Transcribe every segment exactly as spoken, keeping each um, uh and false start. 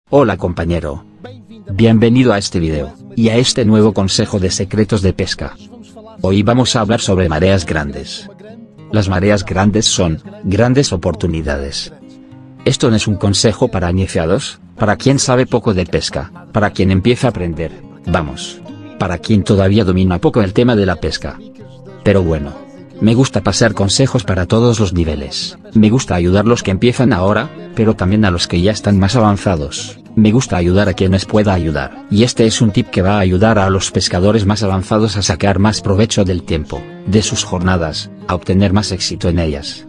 Hola compañero. Bienvenido a este video, y a este nuevo consejo de secretos de pesca. Hoy vamos a hablar sobre mareas grandes. Las mareas grandes son grandes oportunidades. Esto no es un consejo para iniciados, para quien sabe poco de pesca, para quien empieza a aprender, vamos, para quien todavía domina poco el tema de la pesca. Pero bueno, me gusta pasar consejos para todos los niveles. Me gusta ayudar a los que empiezan ahora, pero también a los que ya están más avanzados. Me gusta ayudar a quienes pueda ayudar. Y este es un tip que va a ayudar a los pescadores más avanzados a sacar más provecho del tiempo, de sus jornadas, a obtener más éxito en ellas.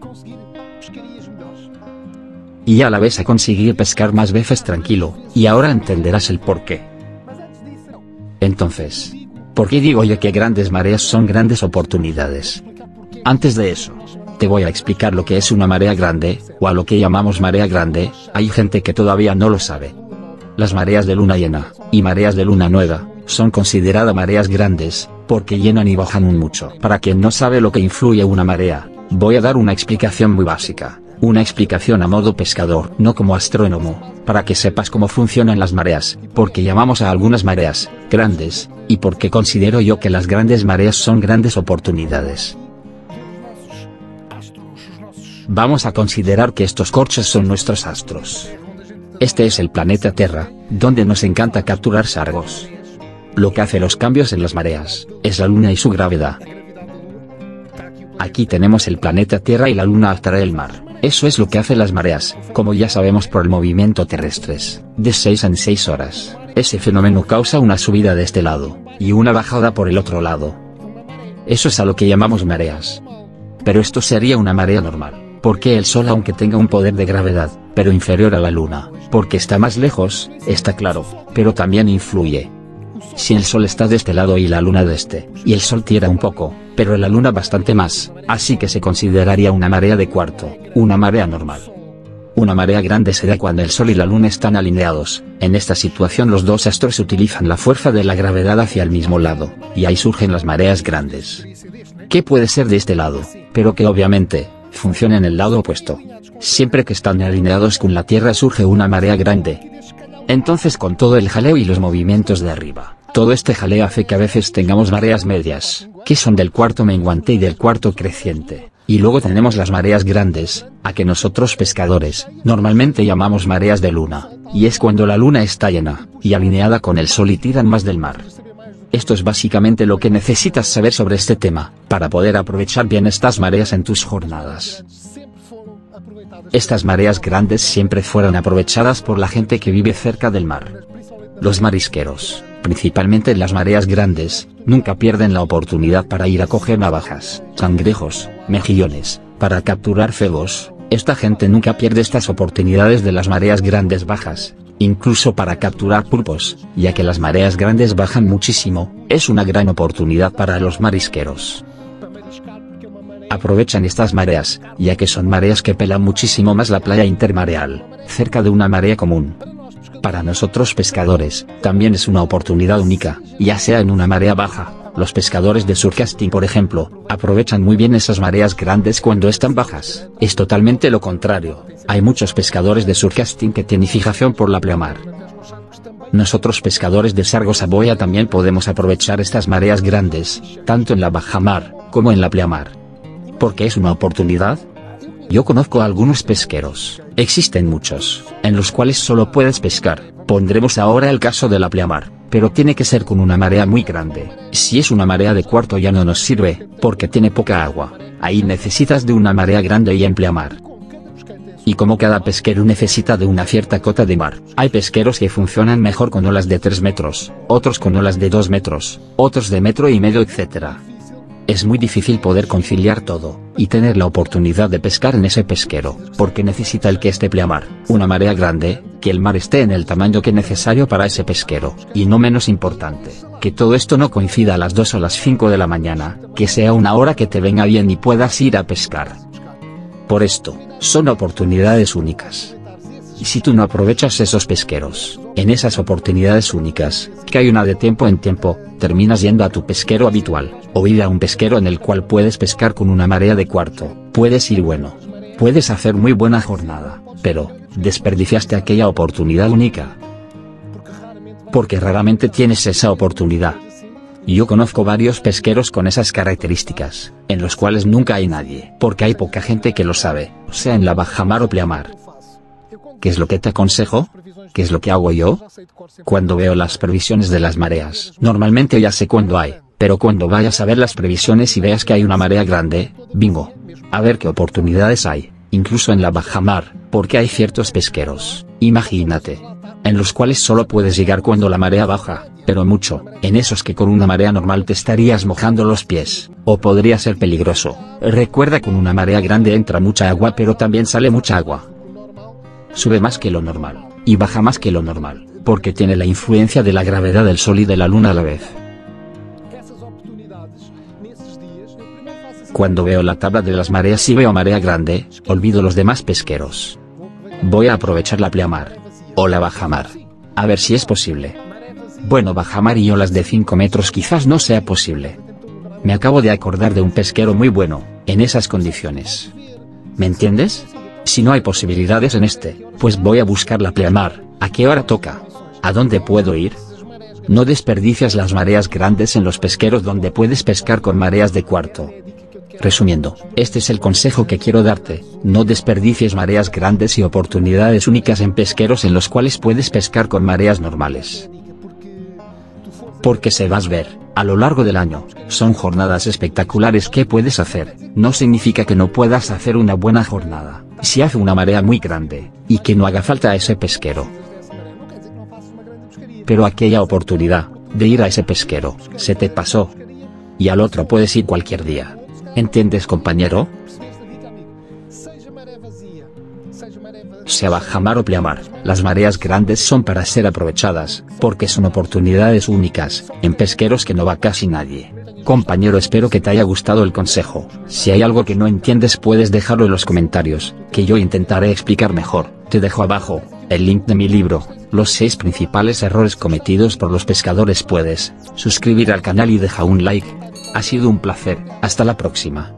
Y a la vez a conseguir pescar más veces tranquilo, y ahora entenderás el porqué. Entonces, ¿por qué digo yo que grandes mareas son grandes oportunidades? Antes de eso, te voy a explicar lo que es una marea grande, o a lo que llamamos marea grande. Hay gente que todavía no lo sabe. Las mareas de luna llena, y mareas de luna nueva, son consideradas mareas grandes, porque llenan y bajan un mucho. Para quien no sabe lo que influye una marea, voy a dar una explicación muy básica. Una explicación a modo pescador, no como astrónomo, para que sepas cómo funcionan las mareas, porque llamamos a algunas mareas grandes, y porque considero yo que las grandes mareas son grandes oportunidades. Vamos a considerar que estos corchos son nuestros astros. Este es el planeta Tierra, donde nos encanta capturar sargos. Lo que hace los cambios en las mareas, es la luna y su gravedad. Aquí tenemos el planeta Tierra y la luna atrae el mar. Eso es lo que hace las mareas, como ya sabemos por el movimiento terrestres, de seis en seis horas. Ese fenómeno causa una subida de este lado, y una bajada por el otro lado. Eso es a lo que llamamos mareas. Pero esto sería una marea normal, porque el Sol, aunque tenga un poder de gravedad, pero inferior a la Luna, porque está más lejos, está claro, pero también influye. Si el Sol está de este lado y la Luna de este, y el Sol tira un poco, pero la Luna bastante más, así que se consideraría una marea de cuarto, una marea normal. Una marea grande se da cuando el Sol y la Luna están alineados. En esta situación los dos astros utilizan la fuerza de la gravedad hacia el mismo lado, y ahí surgen las mareas grandes. ¿Qué puede ser de este lado? Pero que obviamente, funciona en el lado opuesto. Siempre que están alineados con la Tierra surge una marea grande. Entonces, con todo el jaleo y los movimientos de arriba, todo este jaleo hace que a veces tengamos mareas medias, que son del cuarto menguante y del cuarto creciente, y luego tenemos las mareas grandes, a que nosotros pescadores, normalmente llamamos mareas de luna, y es cuando la luna está llena, y alineada con el Sol y tiran más del mar. Esto es básicamente lo que necesitas saber sobre este tema, para poder aprovechar bien estas mareas en tus jornadas. Estas mareas grandes siempre fueron aprovechadas por la gente que vive cerca del mar. Los marisqueros, principalmente en las mareas grandes, nunca pierden la oportunidad para ir a coger navajas, cangrejos, mejillones, para capturar cebos. Esta gente nunca pierde estas oportunidades de las mareas grandes bajas, incluso para capturar pulpos, ya que las mareas grandes bajan muchísimo. Es una gran oportunidad para los marisqueros. Aprovechan estas mareas, ya que son mareas que pelan muchísimo más la playa intermareal, cerca de una marea común. Para nosotros pescadores, también es una oportunidad única, ya sea en una marea baja. Los pescadores de surfcasting, por ejemplo, aprovechan muy bien esas mareas grandes cuando están bajas. Es totalmente lo contrario. Hay muchos pescadores de surfcasting que tienen fijación por la pleamar. Nosotros pescadores de sargos a boya también podemos aprovechar estas mareas grandes, tanto en la bajamar, como en la pleamar. ¿Por qué es una oportunidad? Yo conozco a algunos pesqueros, existen muchos, en los cuales solo puedes pescar. Pondremos ahora el caso de la pleamar, pero tiene que ser con una marea muy grande. Si es una marea de cuarto ya no nos sirve, porque tiene poca agua. Ahí necesitas de una marea grande y en pleamar. Y como cada pesquero necesita de una cierta cota de mar, hay pesqueros que funcionan mejor con olas de tres metros, otros con olas de dos metros, otros de metro y medio, etcétera. Es muy difícil poder conciliar todo, y tener la oportunidad de pescar en ese pesquero, porque necesita el que esté pleamar, una marea grande, que el mar esté en el tamaño que es necesario para ese pesquero, y no menos importante, que todo esto no coincida a las dos o las cinco de la mañana, que sea una hora que te venga bien y puedas ir a pescar. Por esto, son oportunidades únicas. Y si tú no aprovechas esos pesqueros, en esas oportunidades únicas, que hay una de tiempo en tiempo, terminas yendo a tu pesquero habitual, o ir a un pesquero en el cual puedes pescar con una marea de cuarto. Puedes ir bueno, puedes hacer muy buena jornada, pero, desperdiciaste aquella oportunidad única. Porque raramente tienes esa oportunidad. Yo conozco varios pesqueros con esas características, en los cuales nunca hay nadie, porque hay poca gente que lo sabe, sea en la bajamar o pleamar. ¿Qué es lo que te aconsejo? ¿Qué es lo que hago yo? Cuando veo las previsiones de las mareas, normalmente ya sé cuándo hay, pero cuando vayas a ver las previsiones y veas que hay una marea grande, bingo. A ver qué oportunidades hay, incluso en la bajamar, porque hay ciertos pesqueros, imagínate, en los cuales solo puedes llegar cuando la marea baja, pero mucho, en esos que con una marea normal te estarías mojando los pies, o podría ser peligroso. Recuerda que con una marea grande entra mucha agua pero también sale mucha agua. Sube más que lo normal, y baja más que lo normal, porque tiene la influencia de la gravedad del sol y de la luna a la vez. Cuando veo la tabla de las mareas y veo marea grande, olvido los demás pesqueros. Voy a aprovechar la pleamar. O la bajamar. A ver si es posible. Bueno, bajamar y olas de cinco metros quizás no sea posible. Me acabo de acordar de un pesquero muy bueno, en esas condiciones. ¿Me entiendes? Si no hay posibilidades en este, pues voy a buscar la pleamar. ¿A qué hora toca? ¿A dónde puedo ir? No desperdicias las mareas grandes en los pesqueros donde puedes pescar con mareas de cuarto. Resumiendo, este es el consejo que quiero darte: no desperdicies mareas grandes y oportunidades únicas en pesqueros en los cuales puedes pescar con mareas normales. Porque se vas a ver, a lo largo del año, son jornadas espectaculares que puedes hacer. No significa que no puedas hacer una buena jornada, si hace una marea muy grande, y que no haga falta a ese pesquero. Pero aquella oportunidad, de ir a ese pesquero, se te pasó. Y al otro puedes ir cualquier día. ¿Entiendes, compañero? Sea bajamar o pleamar, las mareas grandes son para ser aprovechadas, porque son oportunidades únicas, en pesqueros que no va casi nadie. Compañero, espero que te haya gustado el consejo. Si hay algo que no entiendes puedes dejarlo en los comentarios, que yo intentaré explicar mejor. Te dejo abajo el link de mi libro, Los seis principales errores cometidos por los pescadores. Puedes suscribir al canal y deja un like. Ha sido un placer, hasta la próxima.